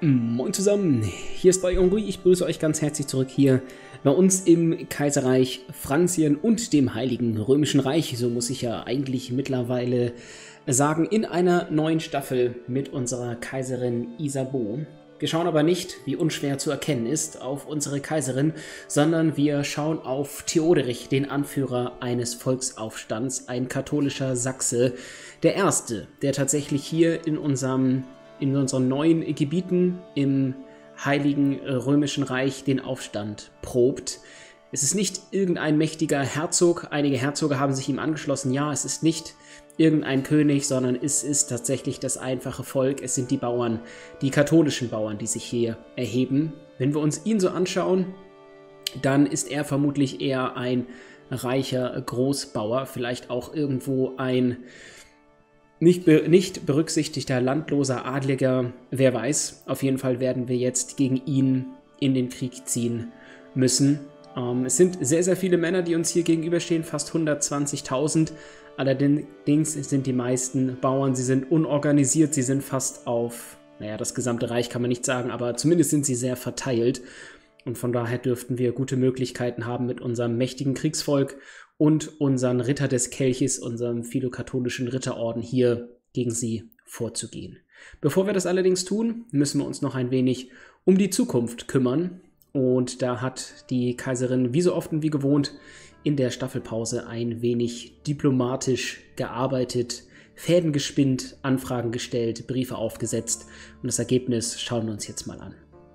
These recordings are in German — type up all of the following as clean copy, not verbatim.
Moin zusammen, hier ist euer Henri, ich grüße euch ganz herzlich zurück hier bei uns im Kaiserreich Franzien und dem Heiligen Römischen Reich, so muss ich ja eigentlich mittlerweile sagen, in einer neuen Staffel mit unserer Kaiserin Isabeau. Wir schauen aber nicht, wie unschwer zu erkennen ist, auf unsere Kaiserin, sondern wir schauen auf Theoderich, den Anführer eines Volksaufstands, ein katholischer Sachse, der Erste, der tatsächlich hier in unseren neuen Gebieten im Heiligen Römischen Reich den Aufstand probt. Es ist nicht irgendein mächtiger Herzog, einige Herzoge haben sich ihm angeschlossen, ja, es ist nicht irgendein König, sondern es ist tatsächlich das einfache Volk, es sind die Bauern, die katholischen Bauern, die sich hier erheben. Wenn wir uns ihn so anschauen, dann ist er vermutlich eher ein reicher Großbauer, vielleicht auch irgendwo ein nicht berücksichtigter landloser Adliger, wer weiß. Auf jeden Fall werden wir jetzt gegen ihn in den Krieg ziehen müssen. Es sind sehr, sehr viele Männer, die uns hier gegenüberstehen, fast 120.000. Allerdings sind die meisten Bauern, sie sind unorganisiert, sie sind fast auf, naja, das gesamte Reich kann man nicht sagen, aber zumindest sind sie sehr verteilt. Und von daher dürften wir gute Möglichkeiten haben, mit unserem mächtigen Kriegsvolk und unseren Ritter des Kelches, unserem philokatholischen Ritterorden hier gegen sie vorzugehen. Bevor wir das allerdings tun, müssen wir uns noch ein wenig um die Zukunft kümmern. Und da hat die Kaiserin wie so oft und wie gewohnt in der Staffelpause ein wenig diplomatisch gearbeitet, Fäden gespinnt, Anfragen gestellt, Briefe aufgesetzt. Und das Ergebnis schauen wir uns jetzt mal an.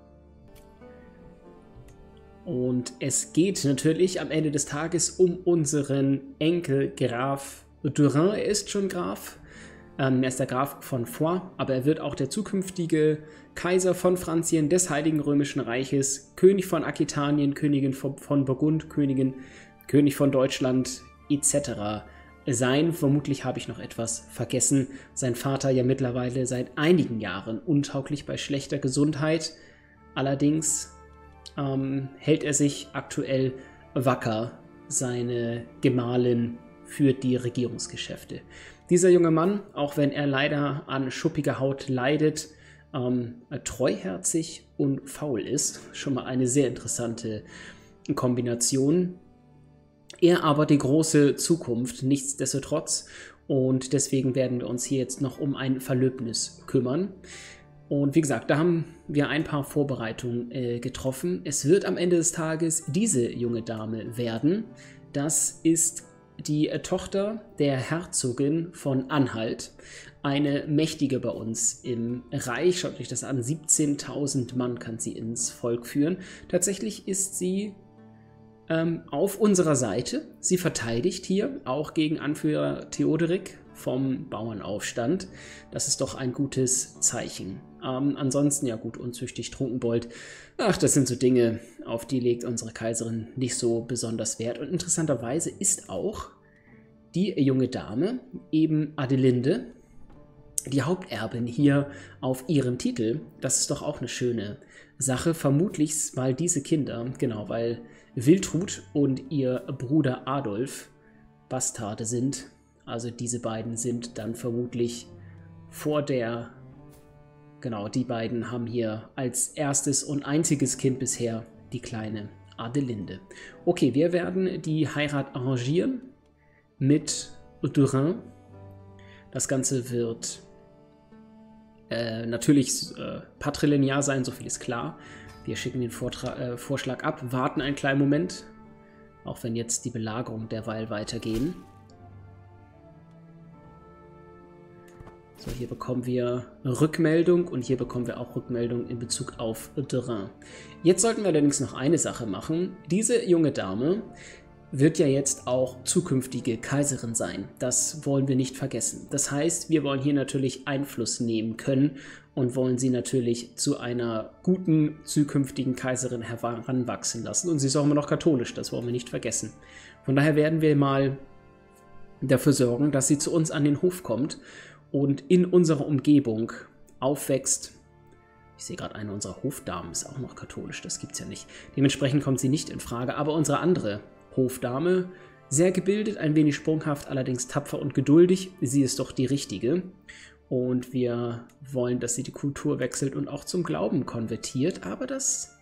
Und es geht natürlich am Ende des Tages um unseren Enkel Graf Durin. Er ist schon Graf. Er ist der Graf von Foix, aber er wird auch der zukünftige Kaiser von Franzien, des Heiligen Römischen Reiches, König von Aquitanien, Königin von Burgund, König von Deutschland etc. sein. Vermutlich habe ich noch etwas vergessen. Sein Vater ja mittlerweile seit einigen Jahren untauglich bei schlechter Gesundheit. Allerdings hält er sich aktuell wacker. Seine Gemahlin führt die Regierungsgeschäfte. Dieser junge Mann, auch wenn er leider an schuppiger Haut leidet, treuherzig und faul ist, schon mal eine sehr interessante Kombination. Er aber die große Zukunft, nichtsdestotrotz, und deswegen werden wir uns hier jetzt noch um ein Verlöbnis kümmern. Und wie gesagt, da haben wir ein paar Vorbereitungen getroffen. Es wird am Ende des Tages diese junge Dame werden. Das ist die Tochter der Herzogin von Anhalt, eine mächtige bei uns im Reich. Schaut euch das an, 17.000 Mann kann sie ins Volk führen. Tatsächlich ist sie auf unserer Seite. Sie verteidigt hier auch gegen Anführer Theoderik vom Bauernaufstand. Das ist doch ein gutes Zeichen. Ansonsten, ja gut, unzüchtig, Trunkenbold. Ach, das sind so Dinge, auf die legt unsere Kaiserin nicht so besonders Wert. Und interessanterweise ist auch die junge Dame, eben Adelinde, die Haupterbin hier auf ihrem Titel. Das ist doch auch eine schöne Sache. Vermutlich, weil diese Kinder, genau, weil Wiltrud und ihr Bruder Adolf Bastarde sind. Also diese beiden sind dann vermutlich vor der, genau, die beiden haben hier als erstes und einziges Kind bisher die kleine Adelinde. Okay, wir werden die Heirat arrangieren mit Durin. Das Ganze wird natürlich patrilinear sein, so viel ist klar. Wir schicken den Vorschlag ab, warten einen kleinen Moment, auch wenn jetzt die Belagerung derweil weitergehen. So, hier bekommen wir Rückmeldung und hier bekommen wir auch Rückmeldung in Bezug auf Durin. Jetzt sollten wir allerdings noch eine Sache machen. Diese junge Dame wird ja jetzt auch zukünftige Kaiserin sein. Das wollen wir nicht vergessen. Das heißt, wir wollen hier natürlich Einfluss nehmen können und wollen sie natürlich zu einer guten zukünftigen Kaiserin heranwachsen lassen. Und sie ist auch immer noch katholisch, das wollen wir nicht vergessen. Von daher werden wir mal dafür sorgen, dass sie zu uns an den Hof kommt und in unserer Umgebung aufwächst. Ich sehe gerade, eine unserer Hofdamen ist auch noch katholisch, das gibt es ja nicht. Dementsprechend kommt sie nicht in Frage, aber unsere andere Hofdame, sehr gebildet, ein wenig sprunghaft, allerdings tapfer und geduldig, sie ist doch die richtige. Und wir wollen, dass sie die Kultur wechselt und auch zum Glauben konvertiert. Aber das...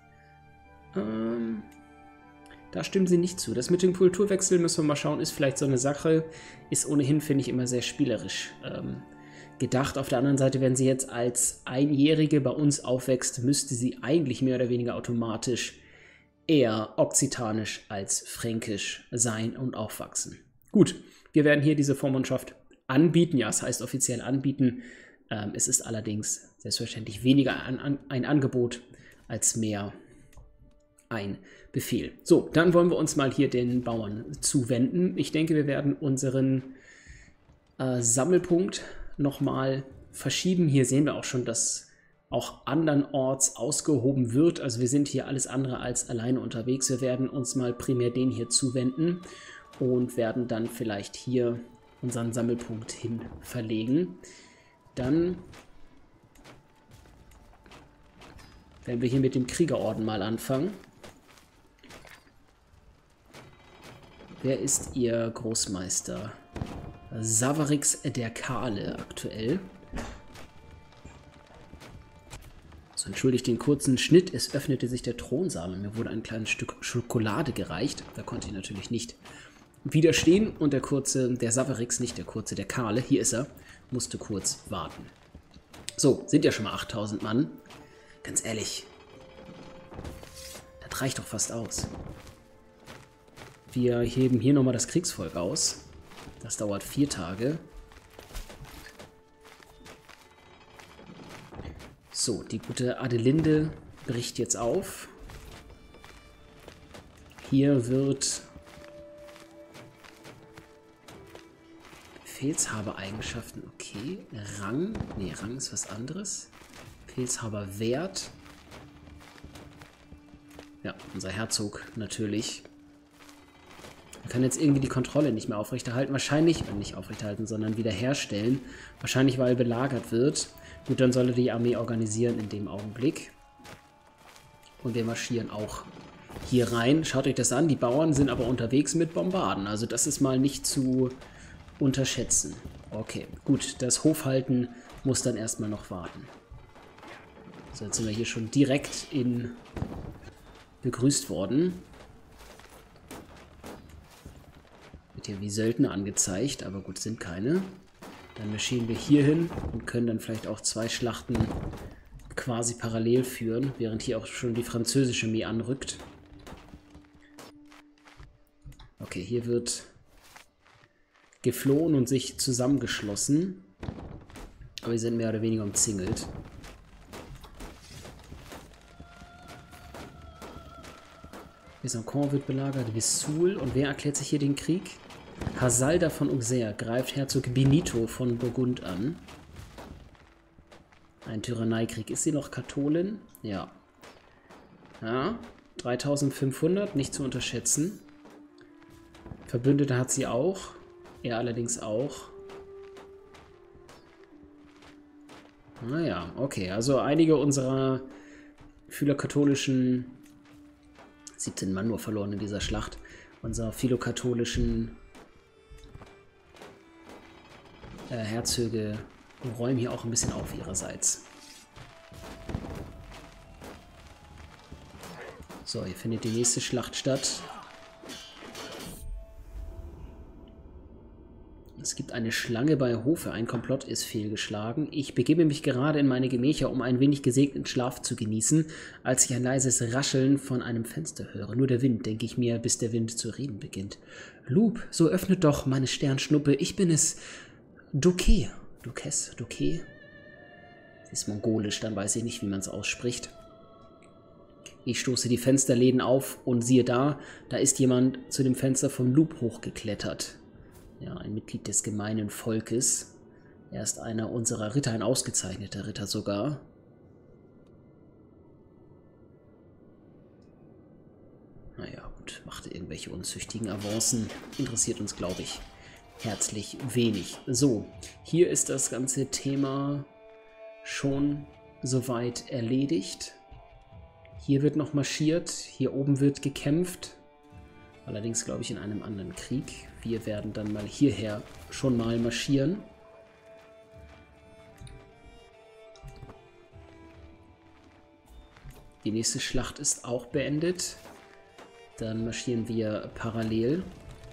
da stimmen sie nicht zu. Das mit dem Kulturwechsel müssen wir mal schauen, ist vielleicht so eine Sache. Ist ohnehin, finde ich, immer sehr spielerisch gedacht. Auf der anderen Seite, wenn sie jetzt als Einjährige bei uns aufwächst, müsste sie eigentlich mehr oder weniger automatisch eher okzitanisch als fränkisch sein und aufwachsen. Gut, wir werden hier diese Vormundschaft anbieten. Ja, es heißt offiziell anbieten. Es ist allerdings selbstverständlich weniger ein Angebot als mehr ein Befehl. So, dann wollen wir uns mal hier den Bauern zuwenden. Ich denke, wir werden unseren Sammelpunkt nochmal verschieben. Hier sehen wir auch schon, dass auch andernorts ausgehoben wird. Also wir sind hier alles andere als alleine unterwegs. Wir werden uns mal primär den hier zuwenden und werden dann vielleicht hier unseren Sammelpunkt hin verlegen. Dann werden wir hier mit dem Kriegerorden mal anfangen. Wer ist Ihr Großmeister? Savarix der Kahle aktuell. So, entschuldigt den kurzen Schnitt. Es öffnete sich der Thronsaal und mir wurde ein kleines Stück Schokolade gereicht. Da konnte ich natürlich nicht widerstehen. Und der Savarix, nicht der kurze, der Kahle, hier ist er, musste kurz warten. So, sind ja schon mal 8000 Mann. Ganz ehrlich, das reicht doch fast aus. Wir heben hier nochmal das Kriegsvolk aus. Das dauert 4 Tage. So, die gute Adelinde bricht jetzt auf. Hier wird Befehlshaber-Eigenschaften, okay. Rang, nee, Rang ist was anderes. Befehlshaber-Wert. Ja, unser Herzog natürlich. Er kann jetzt irgendwie die Kontrolle nicht mehr aufrechterhalten. Wahrscheinlich, nicht aufrechterhalten, sondern wiederherstellen. Wahrscheinlich, weil belagert wird. Gut, dann soll er die Armee organisieren in dem Augenblick. Und wir marschieren auch hier rein. Schaut euch das an. Die Bauern sind aber unterwegs mit Bombarden. Also das ist mal nicht zu unterschätzen. Okay, gut. Das Hofhalten muss dann erstmal noch warten. So, jetzt sind wir hier schon direkt begrüßt worden. Wird hier wie Söldner angezeigt, aber gut, sind keine. Dann marschieren wir hier hin und können dann vielleicht auch 2 Schlachten quasi parallel führen, während hier auch schon die französische Armee anrückt. Okay, hier wird geflohen und sich zusammengeschlossen. Aber wir sind mehr oder weniger umzingelt. Besançon wird belagert, Vesoul. Und wer erklärt sich hier den Krieg? Hasalda von Auxerre greift Herzog Benito von Burgund an. Ein Tyranneikrieg. Ist sie noch Katholin? Ja. Ja, 3500, nicht zu unterschätzen. Verbündete hat sie auch. Er allerdings auch. Naja, okay. Also einige unserer philokatholischen 17 Mann nur verloren in dieser Schlacht. Unserer philokatholischen Herzöge räumen hier auch ein bisschen auf ihrerseits. So, hier findet die nächste Schlacht statt. Es gibt eine Schlange bei Hofe, ein Komplott ist fehlgeschlagen. Ich begebe mich gerade in meine Gemächer, um ein wenig gesegneten Schlaf zu genießen, als ich ein leises Rascheln von einem Fenster höre. Nur der Wind, denke ich mir, bis der Wind zu reden beginnt. Loup, so öffnet doch meine Sternschnuppe, ich bin es, Duque. Duquesse, Duque. Sie ist mongolisch, dann weiß ich nicht, wie man es ausspricht. Ich stoße die Fensterläden auf und siehe da ist jemand zu dem Fenster von Loup hochgeklettert. Ja, ein Mitglied des gemeinen Volkes. Er ist einer unserer Ritter, ein ausgezeichneter Ritter sogar. Naja, gut, machte irgendwelche unzüchtigen Avancen. Interessiert uns, glaube ich, herzlich wenig. So, hier ist das ganze Thema schon soweit erledigt. Hier wird noch marschiert, hier oben wird gekämpft. Allerdings, glaube ich, in einem anderen Krieg. Wir werden dann mal hierher schon mal marschieren. Die nächste Schlacht ist auch beendet. Dann marschieren wir parallel.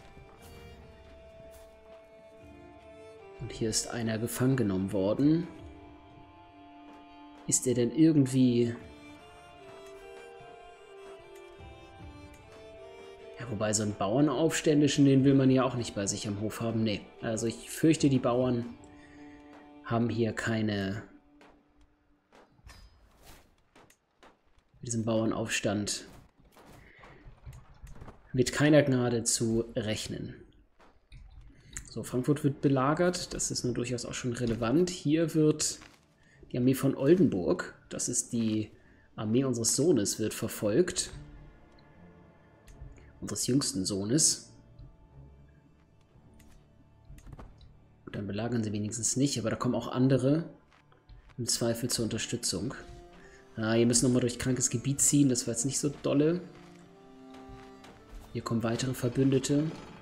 Und hier ist einer gefangen genommen worden. Ist er denn irgendwie... Ja, wobei so einen Bauernaufständischen, den will man ja auch nicht bei sich am Hof haben. Nee, also ich fürchte, die Bauern haben hier keine... mit diesem Bauernaufstand mit keiner Gnade zu rechnen. So, Frankfurt wird belagert, das ist nun durchaus auch schon relevant. Hier wird die Armee von Oldenburg, das ist die Armee unseres Sohnes, wird verfolgt. Unseres jüngsten Sohnes. Und dann belagern sie wenigstens nicht, aber da kommen auch andere im Zweifel zur Unterstützung. Hier müssen wir nochmal durch krankes Gebiet ziehen, das war jetzt nicht so dolle. Hier kommen weitere Verbündete.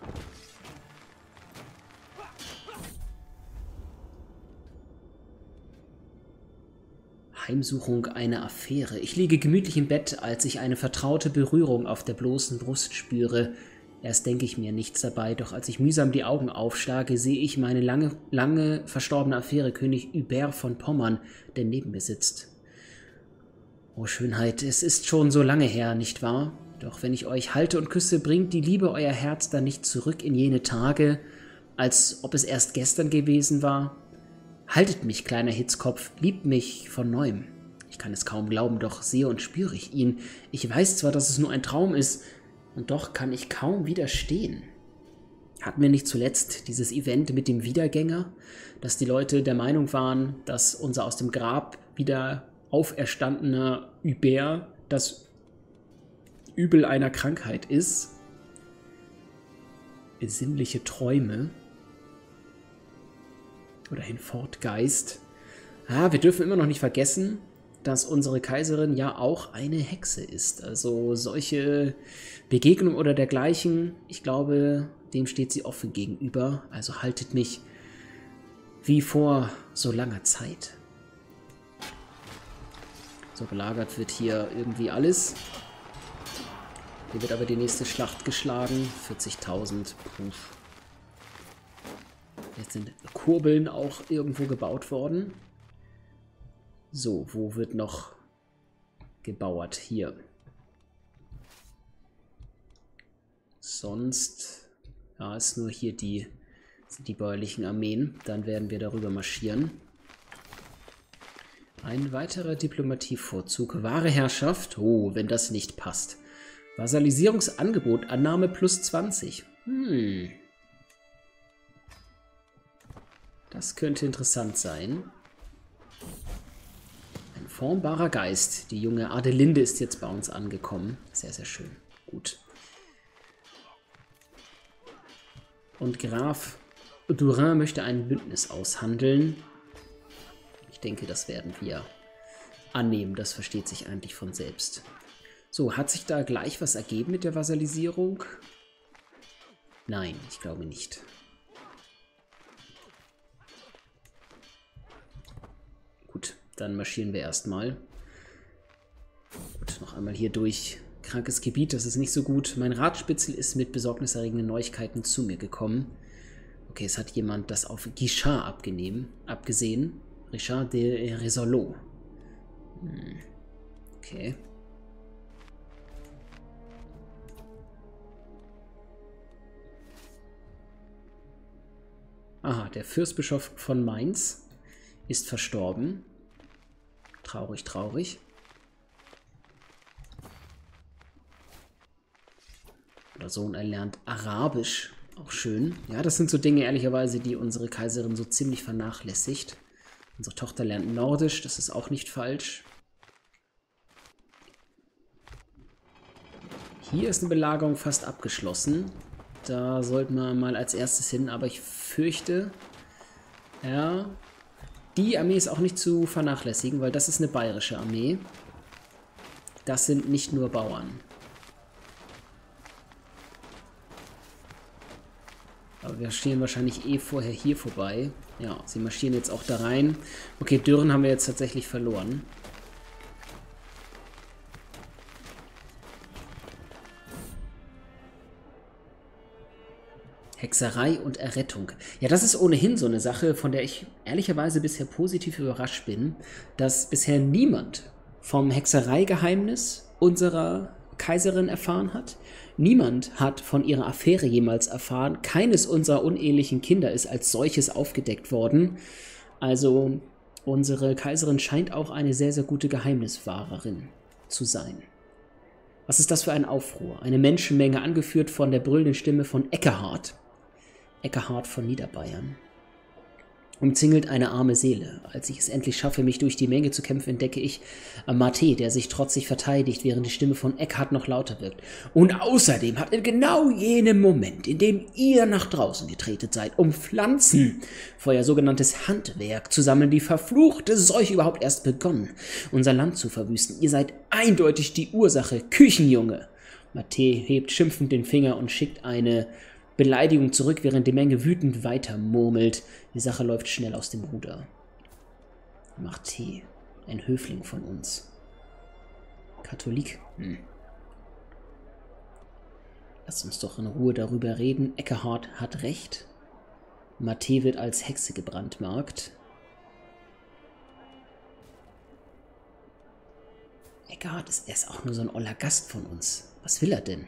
Heimsuchung einer Affäre. Ich liege gemütlich im Bett, als ich eine vertraute Berührung auf der bloßen Brust spüre. Erst denke ich mir nichts dabei, doch als ich mühsam die Augen aufschlage, sehe ich meine lange verstorbene Affäre König Hubert von Pommern, der neben mir sitzt. Oh Schönheit, es ist schon so lange her, nicht wahr? Doch wenn ich euch halte und küsse, bringt die Liebe euer Herz dann nicht zurück in jene Tage, als ob es erst gestern gewesen war? Haltet mich, kleiner Hitzkopf, liebt mich von neuem. Ich kann es kaum glauben, doch sehe und spüre ich ihn. Ich weiß zwar, dass es nur ein Traum ist, und doch kann ich kaum widerstehen. Hatten wir nicht zuletzt dieses Event mit dem Wiedergänger, dass die Leute der Meinung waren, dass unser aus dem Grab wieder auferstandener Hubert das Übel einer Krankheit ist? Sinnliche Träume. Oder Hinfortgeist. Wir dürfen immer noch nicht vergessen, dass unsere Kaiserin ja auch eine Hexe ist. Also solche Begegnungen oder dergleichen, ich glaube, dem steht sie offen gegenüber. Also haltet mich wie vor so langer Zeit. So, belagert wird hier irgendwie alles. Hier wird aber die nächste Schlacht geschlagen. 40.000. Jetzt sind Kurbeln auch irgendwo gebaut worden. So, wo wird noch gebauert? Hier. Sonst ist nur hier sind die bäuerlichen Armeen. Dann werden wir darüber marschieren. Ein weiterer Diplomatievorzug. Wahre Herrschaft. Oh, wenn das nicht passt. Vasallisierungsangebot. Annahme plus 20. Das könnte interessant sein. Ein formbarer Geist. Die junge Adelinde ist jetzt bei uns angekommen. Sehr, sehr schön. Gut. Und Graf Durin möchte ein Bündnis aushandeln. Ich denke, das werden wir annehmen. Das versteht sich eigentlich von selbst. So, hat sich da gleich was ergeben mit der Vasallisierung? Nein, ich glaube nicht. Gut, dann marschieren wir erstmal. Gut, noch einmal hier durch. Krankes Gebiet, das ist nicht so gut. Mein Ratspitzel ist mit besorgniserregenden Neuigkeiten zu mir gekommen. Okay, es hat jemand das auf Guichard abgesehen. Richard de Resolot. Okay. Aha, der Fürstbischof von Mainz ist verstorben. Traurig, traurig. Der Sohn erlernt Arabisch. Auch schön. Ja, das sind so Dinge, ehrlicherweise, die unsere Kaiserin so ziemlich vernachlässigt. Unsere Tochter lernt Nordisch, das ist auch nicht falsch. Hier ist eine Belagerung fast abgeschlossen. Da sollten wir mal als erstes hin, aber ich fürchte, ja, die Armee ist auch nicht zu vernachlässigen, weil das ist eine bayerische Armee. Das sind nicht nur Bauern. Aber wir marschieren wahrscheinlich eh vorher hier vorbei. Ja, sie marschieren jetzt auch da rein. Okay, Dürren haben wir jetzt tatsächlich verloren. Hexerei und Errettung. Ja, das ist ohnehin so eine Sache, von der ich ehrlicherweise bisher positiv überrascht bin, dass bisher niemand vom Hexereigeheimnis unserer Kaiserin erfahren hat. Niemand hat von ihrer Affäre jemals erfahren. Keines unserer unehelichen Kinder ist als solches aufgedeckt worden. Also unsere Kaiserin scheint auch eine sehr, sehr gute Geheimniswahrerin zu sein. Was ist das für ein Aufruhr? Eine Menschenmenge, angeführt von der brüllenden Stimme von Eckehard. Eckehard von Niederbayern. Umzingelt eine arme Seele. Als ich es endlich schaffe, mich durch die Menge zu kämpfen, entdecke ich Mate, der sich trotzig verteidigt, während die Stimme von Eckehard noch lauter wirkt. Und außerdem hat in genau jenem Moment, in dem ihr nach draußen getreten seid, um Pflanzen für euer sogenanntes Handwerk zu sammeln, die verfluchte Seuche überhaupt erst begonnen, unser Land zu verwüsten. Ihr seid eindeutig die Ursache, Küchenjunge. Mate hebt schimpfend den Finger und schickt eine Beleidigung zurück, während die Menge wütend weiter murmelt. Die Sache läuft schnell aus dem Ruder. Mate, ein Höfling von uns. Katholik? Lasst uns doch in Ruhe darüber reden. Eckehard hat recht. Mate wird als Hexe gebrandmarkt. Eckehard ist erst auch nur so ein oller Gast von uns. Was will er denn?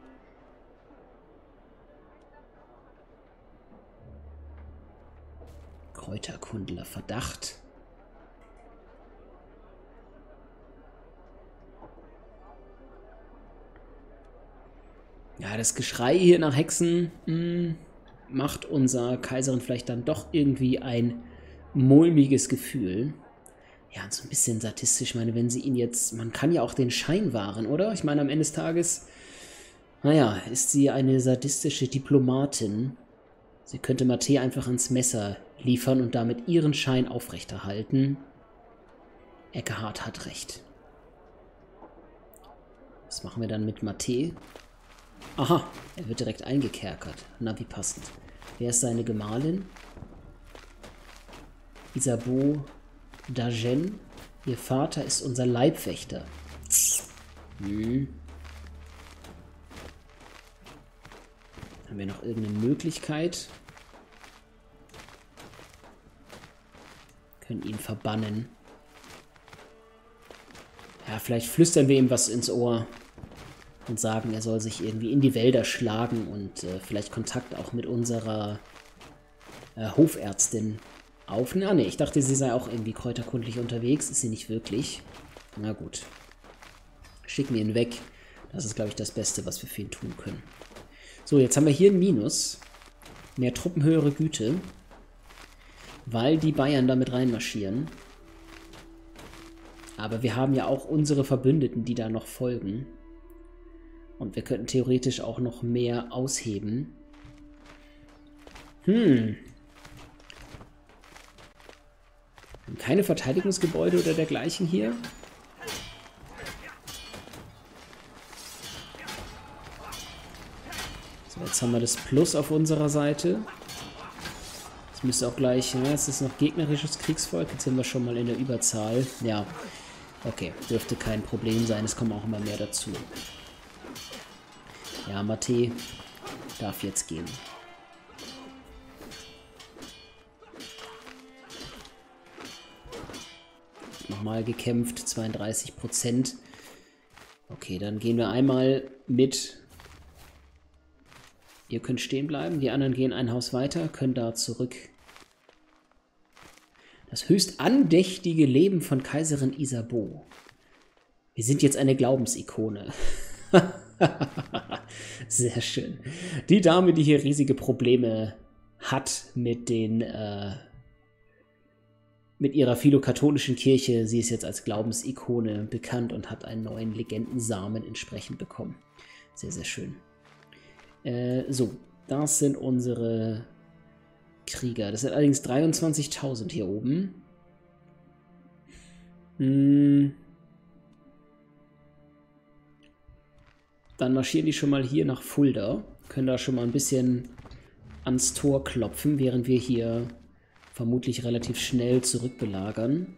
Kräuterkundler, Verdacht. Ja, das Geschrei hier nach Hexen macht unserer Kaiserin vielleicht dann doch irgendwie ein mulmiges Gefühl. Ja, und so ein bisschen sadistisch. Ich meine, wenn sie ihn jetzt... Man kann ja auch den Schein wahren, oder? Ich meine, am Ende des Tages... Naja, ist sie eine sadistische Diplomatin. Sie könnte Mate einfach ans Messer liefern und damit ihren Schein aufrechterhalten. Eckehard hat recht. Was machen wir dann mit Mate? Aha, er wird direkt eingekerkert. Na, wie passend. Wer ist seine Gemahlin? Isabeau d'Agen. Ihr Vater ist unser Leibwächter. Haben wir noch irgendeine Möglichkeit? Können ihn verbannen. Ja, vielleicht flüstern wir ihm was ins Ohr und sagen, er soll sich irgendwie in die Wälder schlagen und vielleicht Kontakt auch mit unserer Hofärztin aufnehmen. Ah, ne, ich dachte, sie sei auch irgendwie kräuterkundlich unterwegs. Ist sie nicht wirklich. Na gut. Schicken wir ihn weg. Das ist, glaube ich, das Beste, was wir für ihn tun können. So, jetzt haben wir hier ein Minus. Mehr Truppen, höhere Güte. Weil die Bayern damit reinmarschieren. Aber wir haben ja auch unsere Verbündeten, die da noch folgen. Und wir könnten theoretisch auch noch mehr ausheben. Haben keine Verteidigungsgebäude oder dergleichen hier. So, jetzt haben wir das Plus auf unserer Seite. Das müsste auch gleich, ja, es ist noch gegnerisches Kriegsvolk. Jetzt sind wir schon mal in der Überzahl. Ja, okay, dürfte kein Problem sein. Es kommen auch immer mehr dazu. Ja, Mate darf jetzt gehen. Nochmal gekämpft, 32%. Okay, dann gehen wir einmal mit. Ihr könnt stehen bleiben, die anderen gehen ein Haus weiter, können da zurück. Das höchst andächtige Leben von Kaiserin Isabeau. Wir sind jetzt eine Glaubensikone. Sehr schön. Die Dame, die hier riesige Probleme hat mit den mit ihrer philokatholischen Kirche, sie ist jetzt als Glaubensikone bekannt und hat einen neuen Legendensamen entsprechend bekommen. Sehr, sehr schön. So, das sind unsere Krieger. Das sind allerdings 23.000 hier oben. Dann marschieren die schon mal hier nach Fulda. Können da schon mal ein bisschen ans Tor klopfen, während wir hier vermutlich relativ schnell zurückbelagern.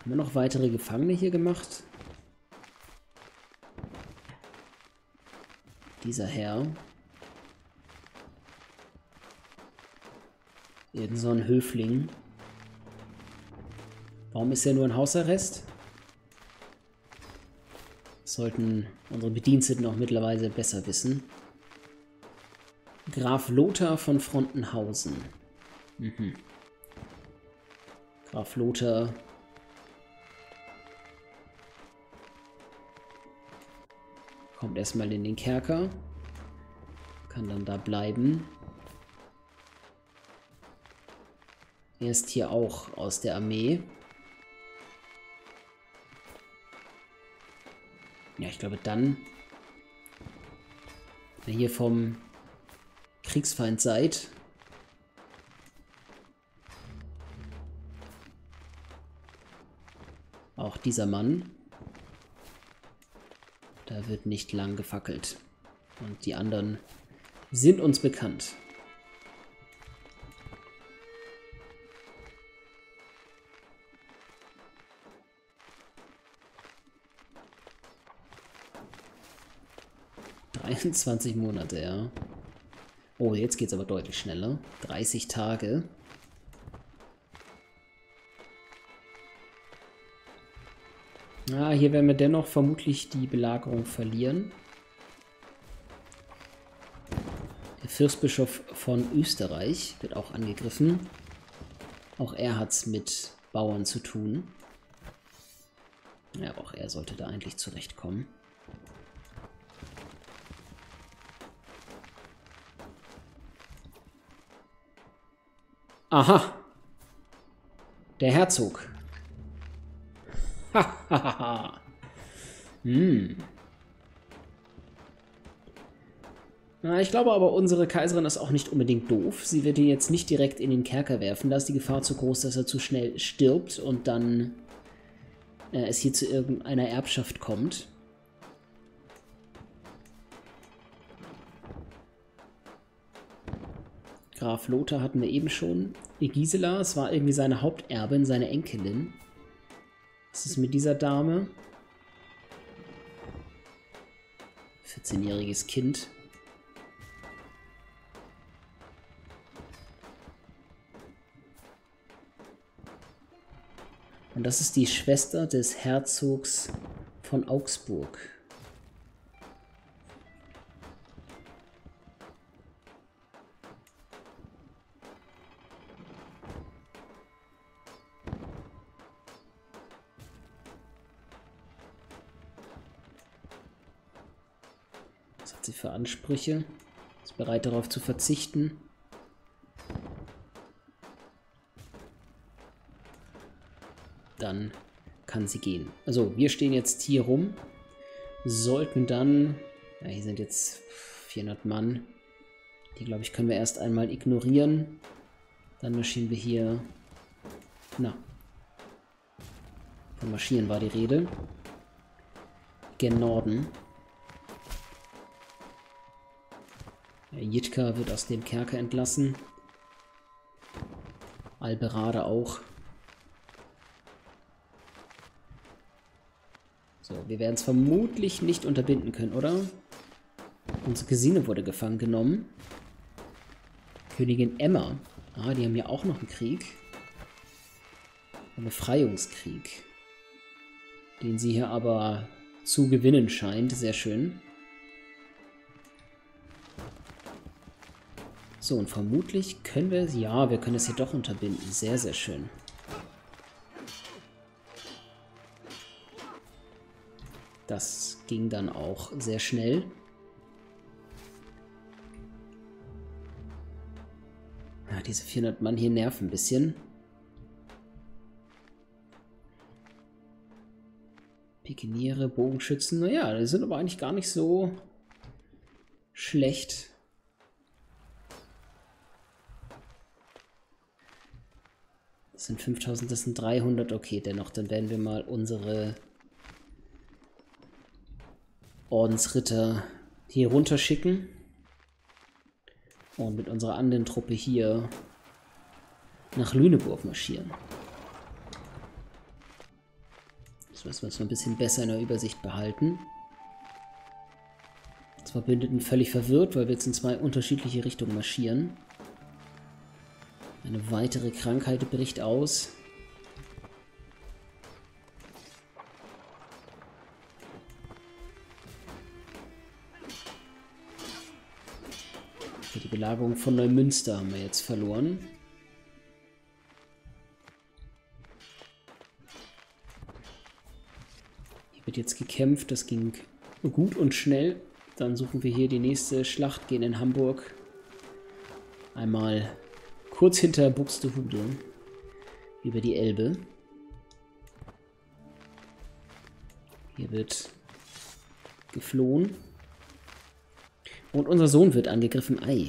Haben wir noch weitere Gefangene hier gemacht? Dieser Herr. Irgend so ein Höfling. Warum ist er nur in Hausarrest? Das sollten unsere Bediensteten auch mittlerweile besser wissen. Graf Lothar von Frontenhausen. Graf Lothar. Kommt erstmal in den Kerker. Kann dann da bleiben. Er ist hier auch aus der Armee. Ja, ich glaube dann, wenn ihr hier vom Kriegsfeind seid, auch dieser Mann, da wird nicht lang gefackelt. Und die anderen sind uns bekannt. Monate, ja. Oh, jetzt geht es aber deutlich schneller. 30 Tage. Ah, hier werden wir dennoch vermutlich die Belagerung verlieren. Der Fürstbischof von Österreich wird auch angegriffen. Auch er hat es mit Bauern zu tun. Ja, auch er sollte da eigentlich zurechtkommen. Aha. Der Herzog. Hahaha. Na, ich glaube aber, unsere Kaiserin ist auch nicht unbedingt doof. Sie wird ihn jetzt nicht direkt in den Kerker werfen. Da ist die Gefahr zu groß, dass er zu schnell stirbt und dann es hier zu irgendeiner Erbschaft kommt. Graf Lothar hatten wir eben schon. Gisela, es war irgendwie seine Haupterbin, seine Enkelin. Was ist mit dieser Dame? 14-jähriges Kind. Und das ist die Schwester des Herzogs von Augsburg. Was hat sie für Ansprüche? Ist bereit darauf zu verzichten. Dann kann sie gehen. Also, wir stehen jetzt hier rum. Sollten dann... Ja, hier sind jetzt 400 Mann. Die, glaube ich, können wir erst einmal ignorieren. Dann marschieren wir hier... Na. Von marschieren war die Rede. Gen Norden. Ja, Jitka wird aus dem Kerker entlassen. Alberade auch. So, wir werden es vermutlich nicht unterbinden können, oder? Unsere Cousine wurde gefangen genommen. Königin Emma. Ah, die haben ja auch noch einen Krieg. Ein Befreiungskrieg. Den sie hier aber zu gewinnen scheint. Sehr schön. So, und vermutlich können wir... Ja, wir können es hier doch unterbinden. Sehr, sehr schön. Das ging dann auch sehr schnell. Ja, diese 400 Mann hier nerven ein bisschen. Pikiniere, Bogenschützen. Naja, die sind aber eigentlich gar nicht so schlecht. Das sind 5000, das sind 300. Okay, dennoch, dann werden wir mal unsere Ordensritter hier runterschicken und mit unserer anderen Truppe hier nach Lüneburg marschieren. müssen wir uns mal ein bisschen besser in der Übersicht behalten. Die Verbündeten völlig verwirrt, weil wir jetzt in zwei unterschiedliche Richtungen marschieren. Eine weitere Krankheit bricht aus. Die Belagerung von Neumünster haben wir jetzt verloren. Hier wird jetzt gekämpft, das ging gut und schnell. Dann suchen wir hier die nächste Schlacht, gehen in Hamburg. Einmal kurz hinter Buxtehude über die Elbe. Hier wird geflohen. Und unser Sohn wird angegriffen. Ei.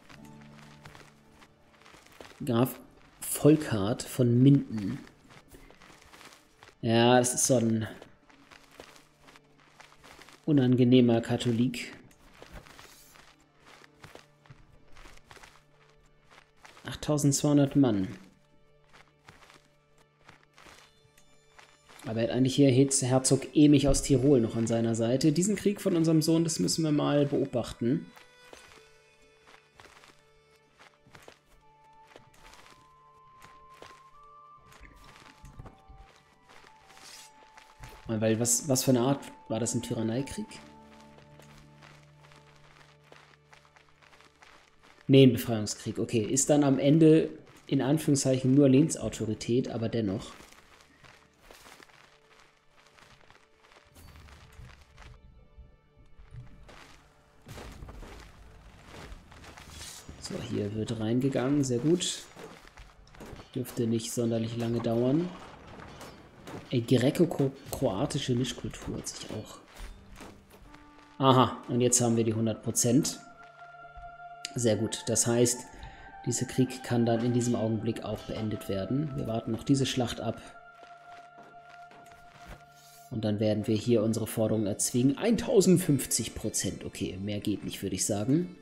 Graf Volkart von Minden. Ja, das ist so ein unangenehmer Katholik. 8200 Mann. Aber er hat eigentlich hier Herzog Emich aus Tirol noch an seiner Seite. Diesen Krieg von unserem Sohn, das müssen wir mal beobachten. Weil was für eine Art war das, ein Tyranneikrieg? Nee, ein Befreiungskrieg. Okay, ist dann am Ende in Anführungszeichen nur Lehnsautorität, aber dennoch. So, hier wird reingegangen, sehr gut. Dürfte nicht sonderlich lange dauern. Grecko-kroatische Mischkultur hat sich auch. Aha, und jetzt haben wir die 100%. Sehr gut, das heißt, dieser Krieg kann dann in diesem Augenblick auch beendet werden. Wir warten noch diese Schlacht ab. Und dann werden wir hier unsere Forderungen erzwingen. 1050%, okay, mehr geht nicht, würde ich sagen.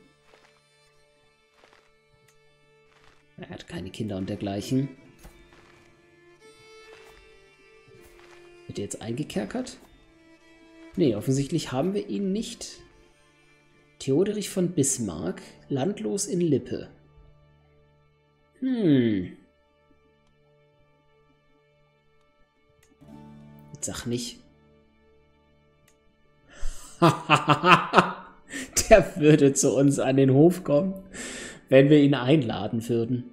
Er hat keine Kinder und dergleichen. Wird er jetzt eingekerkert? Nee, offensichtlich haben wir ihn nicht. Theoderich von Bismarck, landlos in Lippe. Jetzt sag nicht. Der würde zu uns an den Hof kommen, wenn wir ihn einladen würden.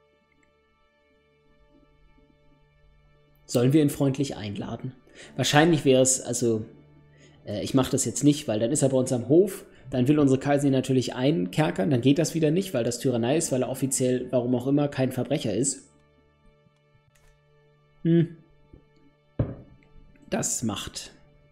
Sollen wir ihn freundlich einladen? Wahrscheinlich wäre es, also, ich mache das jetzt nicht, weil dann ist er bei uns am Hof, dann will unsere Kaiserin natürlich einkerkern, dann geht das wieder nicht, weil das Tyrannei ist, weil er offiziell, warum auch immer, kein Verbrecher ist. Das macht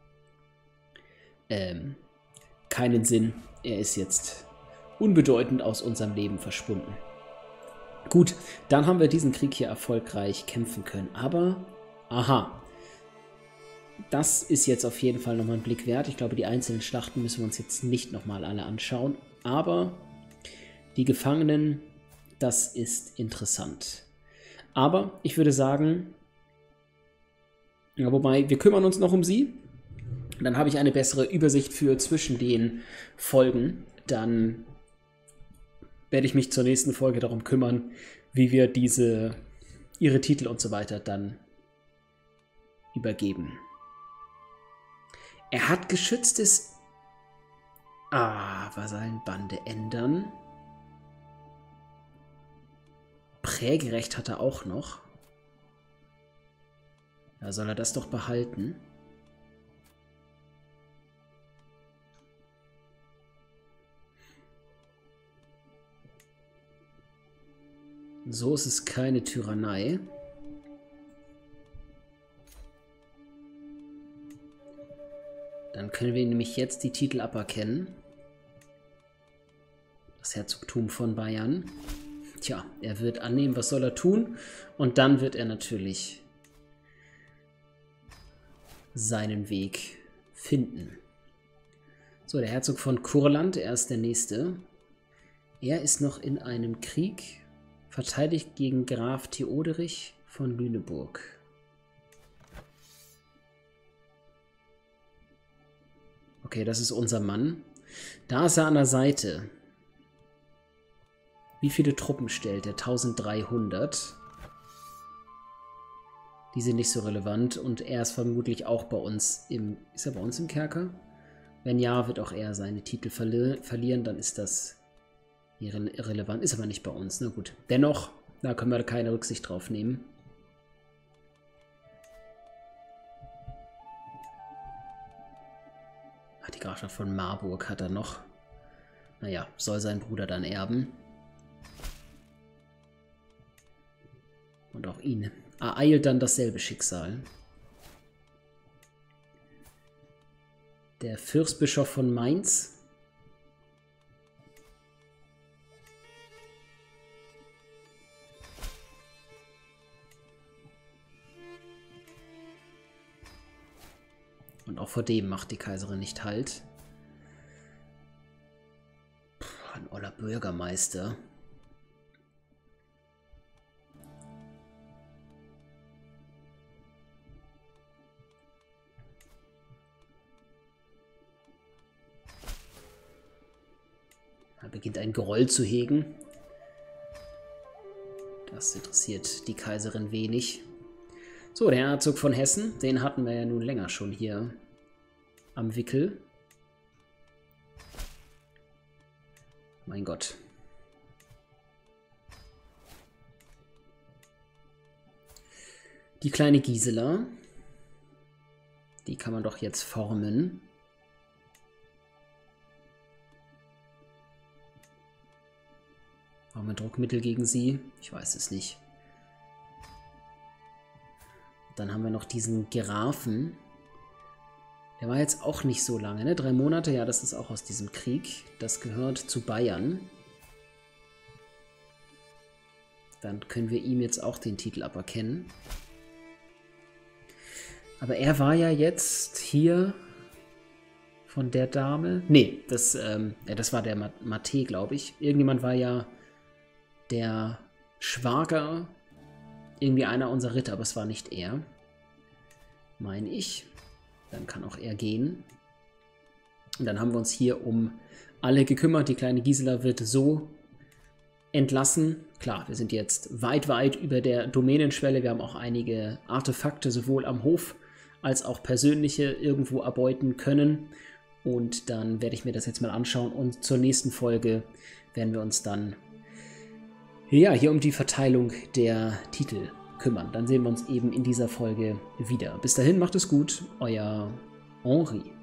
keinen Sinn. Er ist jetzt unbedeutend aus unserem Leben verschwunden. Gut, dann haben wir diesen Krieg hier erfolgreich kämpfen können. Aber, aha, das ist jetzt auf jeden Fall nochmal ein Blick wert. Ich glaube, die einzelnen Schlachten müssen wir uns jetzt nicht nochmal alle anschauen. Aber die Gefangenen, das ist interessant. Aber ich würde sagen, ja, wobei, wir kümmern uns noch um sie. Dann habe ich eine bessere Übersicht für zwischen den Folgen. Dann werde ich mich zur nächsten Folge darum kümmern, wie wir ihre Titel und so weiter dann übergeben. Er hat geschütztes Vasallenbande ändern. Prägerecht hat er auch noch. Da soll er das doch behalten. So ist es keine Tyrannei. Dann können wir nämlich jetzt die Titel aberkennen. Das Herzogtum von Bayern. Tja, er wird annehmen, was soll er tun? Und dann wird er natürlich seinen Weg finden. So, der Herzog von Kurland, er ist der Nächste. Er ist noch in einem Krieg, verteidigt gegen Graf Theoderich von Lüneburg. Okay, das ist unser Mann. Da ist er an der Seite. Wie viele Truppen stellt er? 1300. Die sind nicht so relevant und er ist vermutlich auch bei uns im... Ist er bei uns im Kerker? Wenn ja, wird auch er seine Titel verlieren, dann ist das irrelevant. Ist aber nicht bei uns, na gut. Dennoch, da können wir keine Rücksicht drauf nehmen. Ach, die Grafschaft von Marburg hat er noch. Naja, soll sein Bruder dann erben. Und auch ihn ereilt dann dasselbe Schicksal. Der Fürstbischof von Mainz. Und auch vor dem macht die Kaiserin nicht Halt. Puh, ein oller Bürgermeister. Er beginnt ein Groll zu hegen. Das interessiert die Kaiserin wenig. So, der Herzog von Hessen, den hatten wir ja nun länger schon hier am Wickel. Mein Gott. Die kleine Gisela, die kann man doch jetzt formen. Brauchen wir Druckmittel gegen sie? Ich weiß es nicht. Dann haben wir noch diesen Grafen. Der war jetzt auch nicht so lange, ne? 3 Monate, ja, das ist auch aus diesem Krieg. Das gehört zu Bayern. Dann können wir ihm jetzt auch den Titel aberkennen. Aber er war ja jetzt hier von der Dame. Nee, das war der Matte, glaube ich. Irgendjemand war ja der Schwager, irgendwie einer unserer Ritter, aber es war nicht er. Meine ich. Dann kann auch er gehen. Und dann haben wir uns hier um alle gekümmert. Die kleine Gisela wird so entlassen. Klar, wir sind jetzt weit, weit über der Domänenschwelle. Wir haben auch einige Artefakte sowohl am Hof als auch persönliche irgendwo erbeuten können. Und dann werde ich mir das jetzt mal anschauen. Und zur nächsten Folge werden wir uns dann ja, hier um die Verteilung der Titel kümmern. Dann sehen wir uns eben in dieser Folge wieder. Bis dahin, macht es gut, euer Henri.